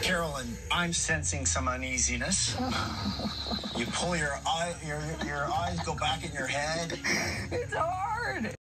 Carolyn, I'm sensing some uneasiness. You pull your eyes go back in your head. It's hard.